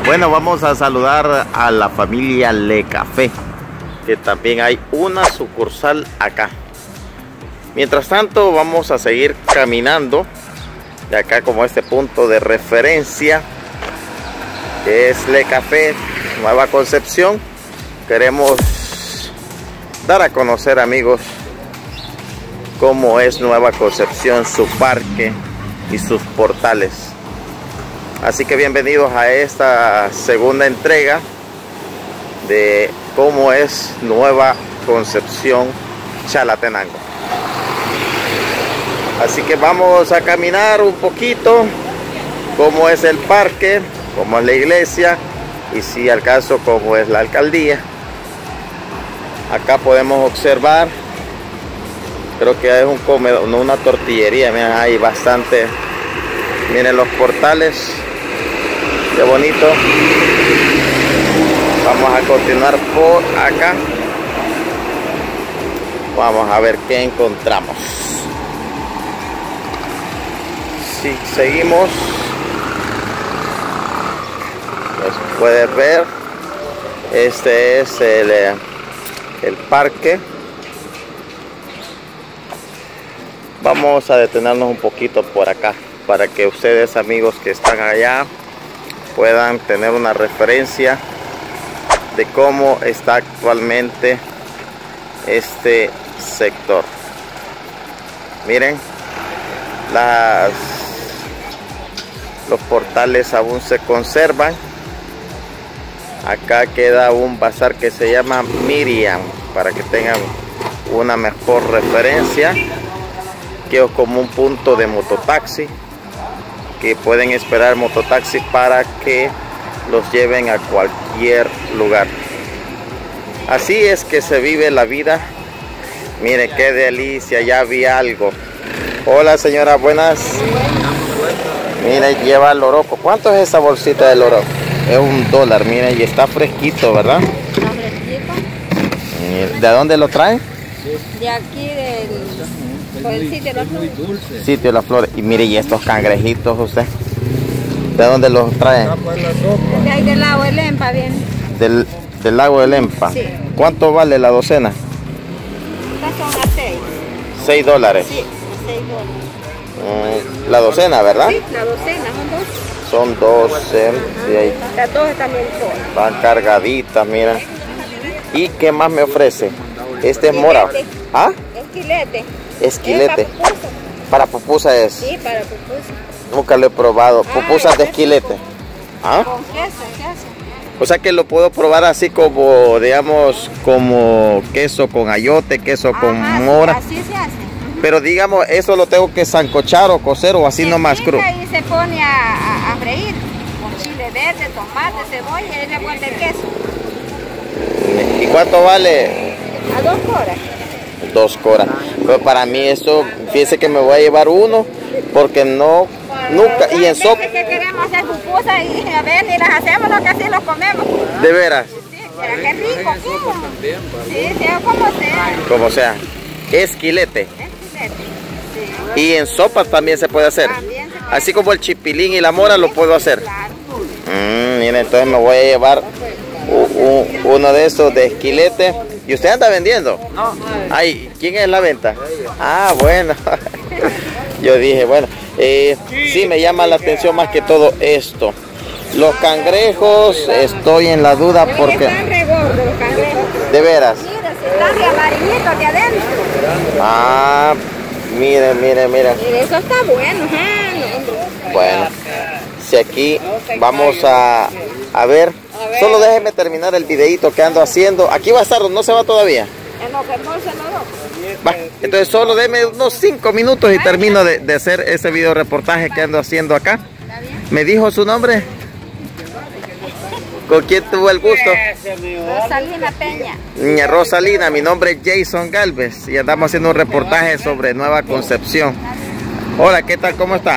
Bueno, vamos a saludar a la familia Le Café, que también hay una sucursal acá. Mientras tanto, vamos a seguir caminando de acá como este punto de referencia, que es Le Café, Nueva Concepción. Queremos dar a conocer, amigos, cómo es Nueva Concepción, su parque y sus portales. Así que bienvenidos a esta segunda entrega de cómo es Nueva Concepción, Chalatenango. Así que vamos a caminar un poquito cómo es el parque, cómo es la iglesia y si al caso cómo es la alcaldía. Acá podemos observar, creo que es un comedor, no, una tortillería. Miren, hay bastante. Miren los portales, qué bonito. Vamos a continuar por acá. Vamos a ver qué encontramos. Si seguimos, pues puedes ver, este es el parque. Vamos a detenernos un poquito por acá para que ustedes, amigos que están allá, puedan tener una referencia de cómo está actualmente este sector. Miren, los portales aún se conservan. Acá queda un bazar que se llama Miriam, para que tengan una mejor referencia, que es como un punto de mototaxi, que pueden esperar mototaxi para que los lleven a cualquier lugar. Así es que se vive la vida. Mire qué delicia, ya vi algo. Hola señora, buenas. Mire, lleva el loroco. ¿Cuánto es esa bolsita de loroco? Es $1, mire, y está fresquito, ¿verdad? Está fresquito. ¿De dónde lo traen? De aquí del sitio de las flores. Sitio de las flores. Y mire, y estos cangrejitos, usted, ¿de dónde los traen? De ahí del lago de Lempa viene. Del lago de Lempa. Sí. ¿Cuánto vale la docena? Estas son a 6. $6. Sí, $6. La docena, ¿verdad? Sí, la docena, Son 12. Y ahí las 12 también son. van cargaditas, mira. ¿Y qué más me ofrece? Este es mora. ¿Ah? Esquilete. Esquilete. Es para pupusa. Para pupusa es. Sí, para pupusa. Nunca lo he probado. Pupusas de esquilete. ¿Ah? Con queso. O sea que lo puedo probar así como, digamos, como queso con ayote, queso con mora. Así se hace. Pero digamos, eso lo tengo que sancochar o cocer o así nomás crudo. Y se pone a freír con chile verde, tomate, cebolla y le pone el queso. ¿Y cuánto vale? A 2 horas. 2 coras. Pero para mí eso, fíjese que me voy a llevar uno, porque no, nunca, y en sopa. Es que queremos hacer pupusas y a ver, y las hacemos lo que así los comemos. ¿De veras? Sí, pero qué rico, ¿cómo? Sí, sea como sea. Como sea. Esquilete. Sí. Y en sopa también se puede hacer. También se puede. Así como el chipilín y la mora lo puedo hacer. Claro. Miren, entonces me voy a llevar uno de esos de esquilete. ¿Y usted anda vendiendo? No. Ay, ¿quién es la venta? Ah, bueno. Yo dije, bueno, sí me llama la atención más que todo esto. Los cangrejos, estoy en la duda porque... Están re gordos los cangrejos. ¿De veras? Mira, si están de amarillitos de adentro. Ah, miren. Y eso está bueno. Bueno, si aquí vamos a ver, solo déjeme terminar el videito que ando haciendo. Aquí va a estar, no se va todavía. En lo que no se lo Va, entonces solo déme unos 5 minutos y termino de hacer ese video reportaje que ando haciendo acá. ¿Me dijo su nombre? ¿Con quién tuvo el gusto? Rosalina Peña. Niña Rosalina, mi nombre es Jason Galvez y andamos haciendo un reportaje sobre Nueva Concepción. Hola, ¿qué tal? ¿Cómo está?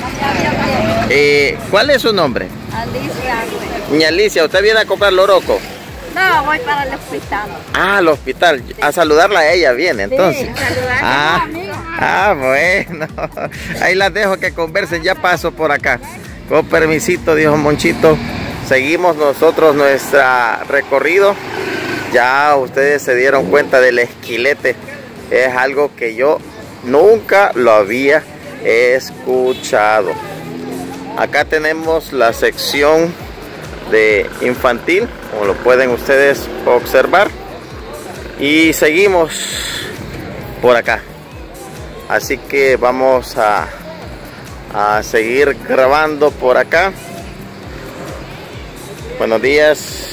¿Cuál es su nombre? Alicia. Niña Alicia, ¿usted viene a comprar loroco? No, voy para el hospital. Ah, al hospital. A saludarla a ella viene, entonces. Sí, saludarla. Bueno. Ahí las dejo que conversen, ya paso por acá. Con permisito, dijo Monchito. seguimos nosotros nuestro recorrido. Ya ustedes se dieron cuenta del esquilete. Es algo que yo nunca lo había escuchado. Acá tenemos la sección de infantil, como lo pueden ustedes observar. Y seguimos por acá. Así que vamos a seguir grabando por acá. Buenos días.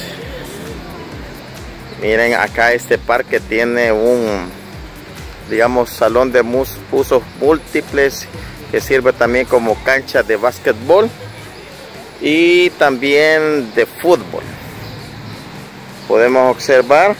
Miren, acá este parque tiene un, digamos, salón de usos múltiples que sirve también como cancha de básquetbol y también de fútbol. Podemos observar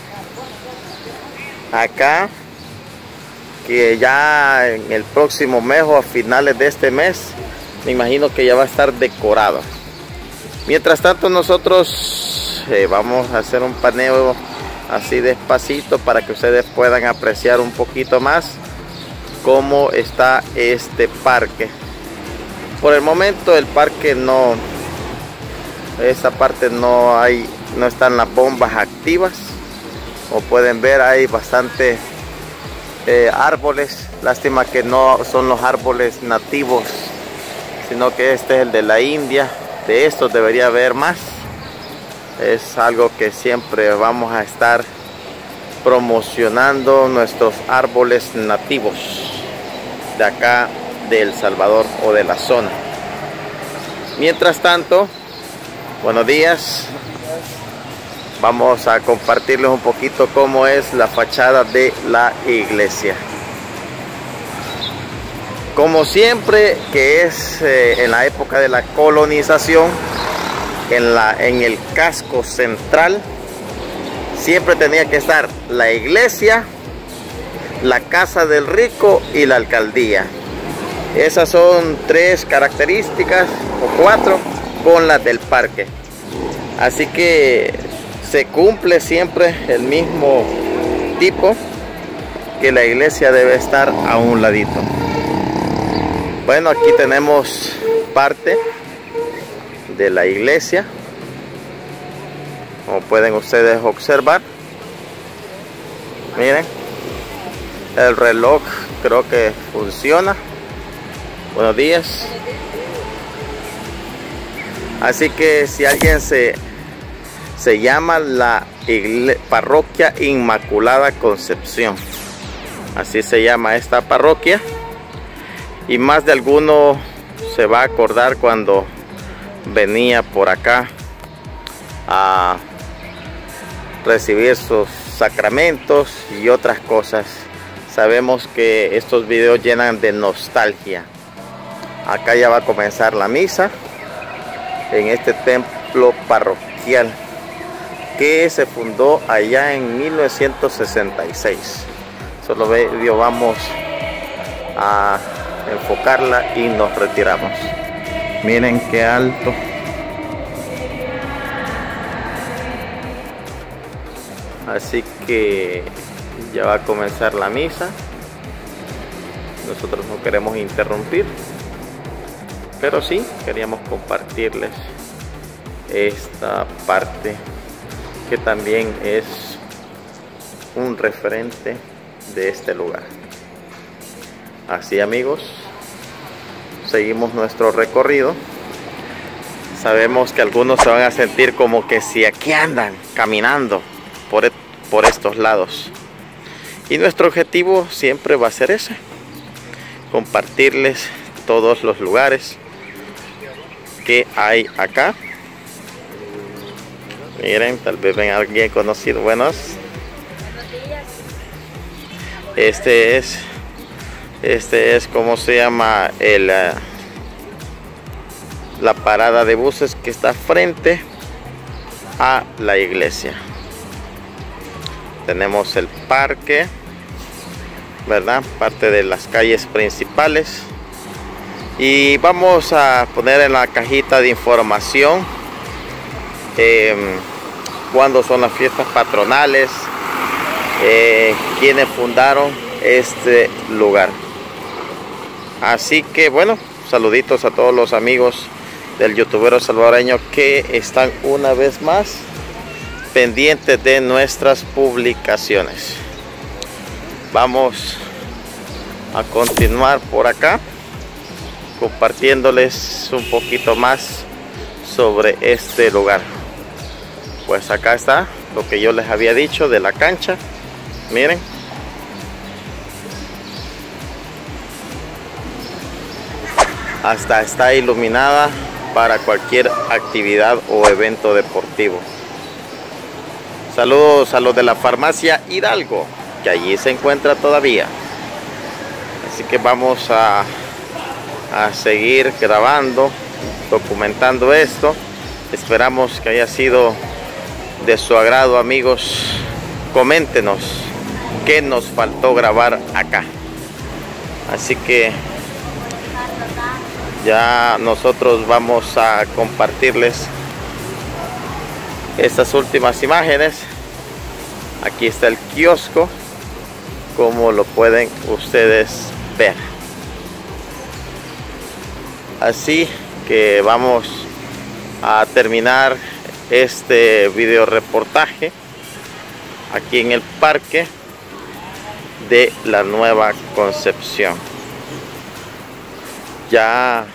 acá que ya en el próximo mes o a finales de este mes, me imagino que ya va a estar decorado. Mientras tanto nosotros vamos a hacer un paneo así despacito para que ustedes puedan apreciar un poquito más cómo está este parque. Por el momento el parque no, esa parte no están las bombas activas. Como pueden ver, hay bastante árboles. Lástima que no son los árboles nativos, sino que este es el de la India. De estos debería haber más. Es algo que siempre vamos a estar promocionando, nuestros árboles nativos de acá de El Salvador o de la zona. Mientras tanto, buenos días. Vamos a compartirles un poquito cómo es la fachada de la iglesia. Como siempre que es en la época de la colonización, en el casco central siempre tenía que estar la iglesia, la casa del rico y la alcaldía. Esas son 3 características o 4 con las del parque. Así que se cumple siempre el mismo tipo, que la iglesia debe estar a un ladito. Bueno, aquí tenemos parte de la iglesia, como pueden ustedes observar. Miren, el reloj creo que funciona. Buenos días. Así que si alguien se llama la Parroquia Inmaculada Concepción, así se llama esta parroquia, y más de alguno se va a acordar cuando venía por acá a recibir sus sacramentos y otras cosas. Sabemos que estos videos llenan de nostalgia. Acá ya va a comenzar la misa en este templo parroquial que se fundó allá en 1966. Solo vamos a enfocarla y nos retiramos. Miren qué alto. Así que ya va a comenzar la misa. Nosotros no queremos interrumpir, pero sí queríamos compartirles esta parte que también es un referente de este lugar. Así, amigos, seguimos nuestro recorrido. Sabemos que algunos se van a sentir como que si aquí andan caminando por estos lados, y nuestro objetivo siempre va a ser ese: compartirles todos los lugares que hay acá. Miren, tal vez ven a alguien conocido. Buenos. Este es como se llama la parada de buses que está frente a la iglesia. Tenemos el parque, ¿verdad? Parte de las calles principales. Y vamos a poner en la cajita de información cuándo son las fiestas patronales, quienes fundaron este lugar. Así que bueno, saluditos a todos los amigos del youtubero salvadoreño que están una vez más pendientes de nuestras publicaciones. Vamos a continuar por acá compartiéndoles un poquito más sobre este lugar. Pues acá está lo que yo les había dicho de la cancha. Miren, hasta está iluminada para cualquier actividad o evento deportivo. Saludos a los de la farmacia Hidalgo, que allí se encuentra todavía. Así que vamos a seguir grabando, documentando esto. Esperamos que haya sido de su agrado, amigos. Coméntenos qué nos faltó grabar acá. Así que ya nosotros vamos a compartirles estas últimas imágenes. Aquí está el kiosco, como lo pueden ustedes ver. Así que vamos a terminar este video reportaje aquí en el parque de la Nueva Concepción. Ya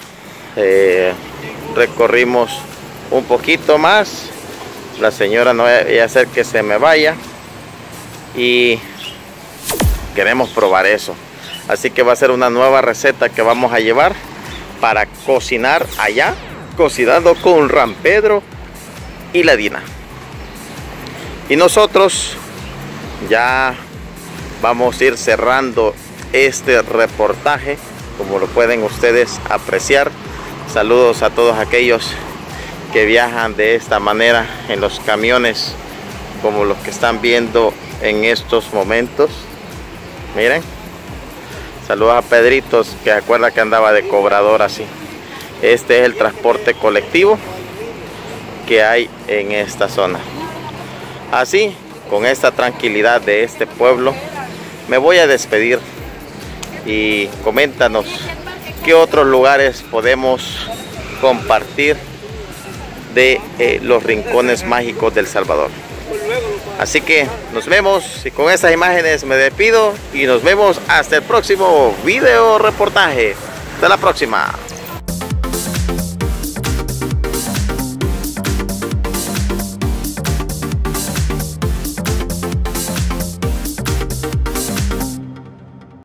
recorrimos un poquito más. La señora no voy a hacer que se me vaya y queremos probar eso. Así que va a ser una nueva receta que vamos a llevar para cocinar allá, cocinando con Rampedro y la Dina. Y nosotros ya vamos a ir cerrando este reportaje, como lo pueden ustedes apreciar. Saludos a todos aquellos que viajan de esta manera en los camiones, como los que están viendo en estos momentos. Miren, saludos a Pedritos, que acuerda que andaba de cobrador así. Este es el transporte colectivo que hay en esta zona. Así, con esta tranquilidad de este pueblo, me voy a despedir. Y coméntanos qué otros lugares podemos compartir de los rincones mágicos del Salvador. Así que nos vemos, y con estas imágenes me despido y nos vemos hasta el próximo video reportaje. Hasta la próxima.